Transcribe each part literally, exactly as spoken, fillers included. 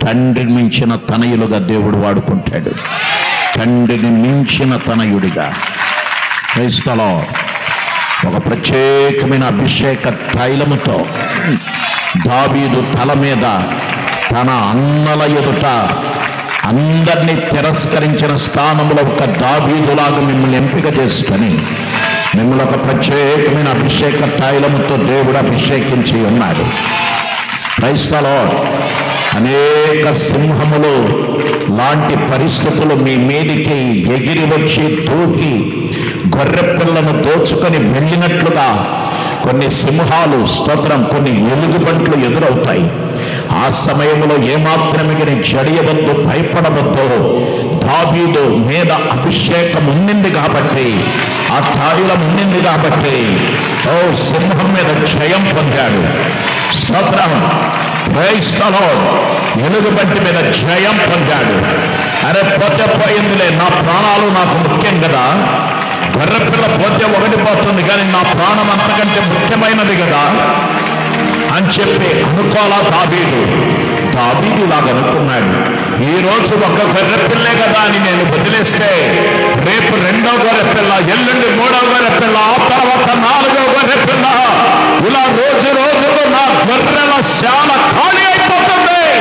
తండ్రిని మించిన తనయులుగా దేవుడు వాడుకుంటాడు. తండ్రిని మించిన తనయుడిగా. Praise the lord. ఒక ప్రత్యేకమైన అభిషేక తైలముతో దావీదు తల మీద తన అన్నల ఎదుట అందరినీ తిరస్కరించిన స్థానంలో ఒక దావీదులాగా మిమ్మల్ని ఎంపిక చేసుకొని మిమ్మల్ని ఒక ప్రత్యేకమైన అభిషేక తైలముతో దేవుడు అభిషేకించి ఉన్నాడు. Praise the lord. అనేక సింహములు లాంటి పరిస్థితులు మీ మీదికి ఎగిరి వచ్చి దూకి గొర్రె పిల్లను దోచుకొని వెళ్ళినట్లుగా కొన్ని సింహాలు, స్తోత్రం, కొన్ని ఎలుగుబంట్లు ఎదురవుతాయి. ఆ సమయంలో ఏమాత్రమే జడియవద్దు, భయపడవద్దు. దావీదు మీద అభిషేకం ఉండింది కాబట్టి, ఆ తైలం ఉండింది కాబట్టి ఓ సింహం మీద జయం పొందాడు. స్తోత్రం. Praise the lord. ఎలుగుబంటి మీద జయం పొందాడు. అరే పోతే పోయిందిలే, నా ప్రాణాలు నాకు ముఖ్యం కదా. గొర్రెపిల్ల పోతే ఒకటి పోతుంది, కానీ నా ప్రాణం అంతకంటే ముఖ్యమైనది కదా అని చెప్పి అనుకోవాలా దావీదు. దావీదు ఇలాగ అనుకున్నాడు, ఈరోజు ఒక గొర్రెపిల్లే కదా అని నేను వదిలేస్తే రేపు రెండో గొర్రెపిల్ల, ఎల్లుండి మూడో గొర్రెపిల్ల, ఆ తర్వాత నాలుగో గొర్రెపిల్ల, ఇలా రోజు రోజుకు నా గొర్రెల శాల ఖాళీ అయిపోతుంది.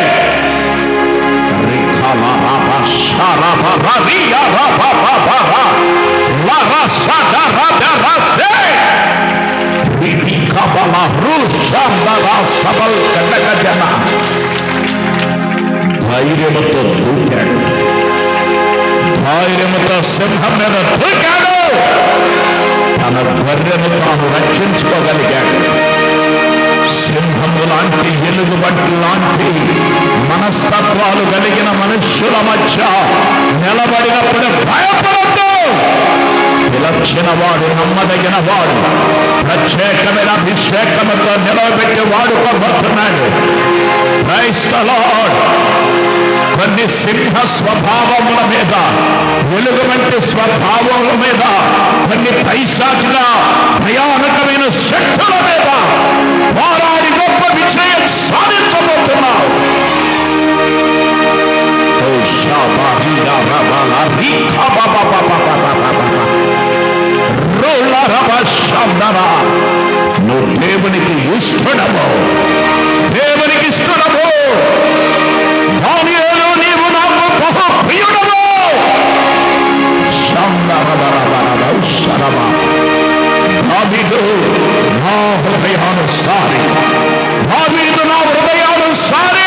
ధైర్యముతో దూకాడు. ధైర్యముతో సింహం మీద దూకాడు. తన గొర్రెను తాను రక్షించుకోగలిగాడు. సింహము లాంటి, ఎలుగుబంటి లాంటి మనస్తత్వాలు కలిగిన మనుష్యుల మధ్య నిలబడినప్పుడు భయపడద్దు. పిలచిన వాడు, నమ్మదగిన వాడు, ప్రత్యేకమైన అభిషేకముతో నిలబెట్టి వాడుకోబోతున్నాడు. Praise the lord. కొన్ని సింహ స్వభావముల మీద, వెలుగుబంటి స్వభావముల మీద, కొన్ని పైశాచిక భయానకమైన శక్తుల మీద పోరాడి గొప్ప విజయం సాధించబోతున్నావు. నువ్వు దేవునికి ఇష్టడము, దేవునికి ఇష్టడము. దానియేలు, నీవు నాకు బహు ప్రియుడము. దావీదు నా హృదయానుసారి, దావీదు నా హృదయానుసారి.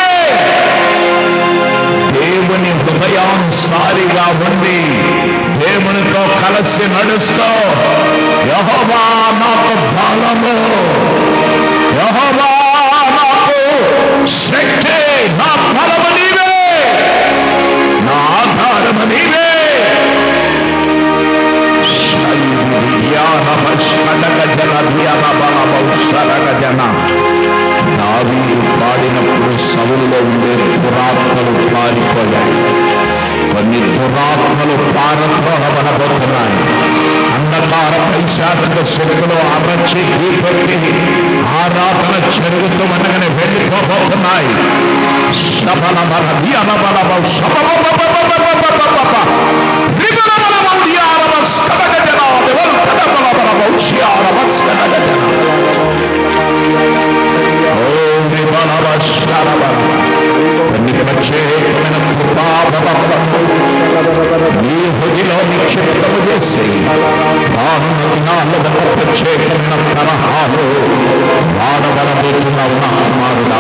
దేవుని హృదయానుసారిగా ఉండి దేవునితో కలిసి నడుస్తూ, యెహోవా నాకు బలము, యెహోవా నాకు శక్తి, నా బలము నీవే, నా ఆధారము నీవే. దావీదు పాడినప్పుడు సౌలులో ఉండే దురాత్మలు పారిపోయాయి. కొన్ని దురాత్మలు పారద్రోహమనబోతున్నాయి. అంధకార పైశాచిక శక్తులు అరచి గీపెట్టి ఆరాధన జరుగుతూ ఉండగానే వెళ్ళిపోబోతున్నాయి. శబల బల దియన బల బల శబల బల బల బల రిగల బల బల దియార బల స్కదగ జన బల కద బల బల బౌషియార బల స్కదగ జన ఓ రిబల బల శర బల. కొన్ని ప్రత్యేకమైన కృపాభవములను నీ హృదయంలో నిక్షిప్తము చేసి రానున్న దినాల్లో ప్రత్యేకమైన తరహాలు వాడబడబోతున్నావు నా కుమారుడా.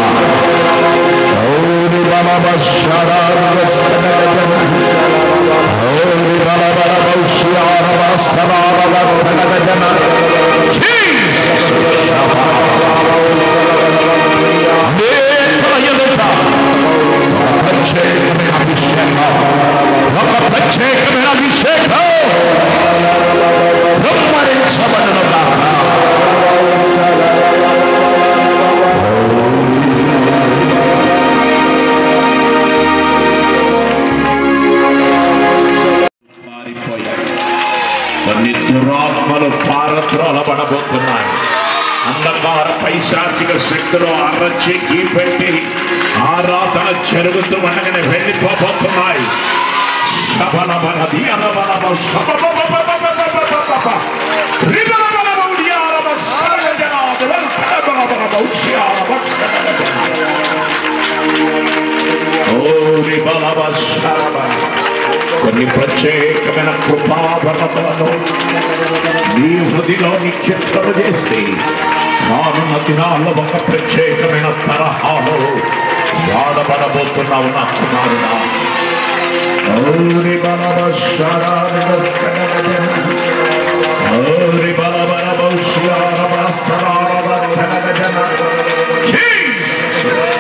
ప్రత్యేకమైన అభిషేకం, ఒక ప్రత్యేకమైన అభిషేకం బ్రహ్మరించబడను కాక. కొన్ని దురాత్మలు పారద్రోలబడబోతున్నాయి. అంధకార పైశాచిక శక్తులు అరచి గీపెట్టి ఆరాధన జరుగుతూ ఉండగానే వెళ్ళిపోబోతున్నాయి. కొన్ని ప్రత్యేకమైన కృపావరములను నీ హృదయంలో నిక్షిప్తము చేసి రానున్న దినాల్లో ఒక ప్రత్యేకమైన తరహాలో వాడబడబోతున్నావు నా కుమారుడా. ఔరి బలవ శరారగస్కనగజన ఔరి బలబల బౌష్యారవస్సరారవద్ధనగజన.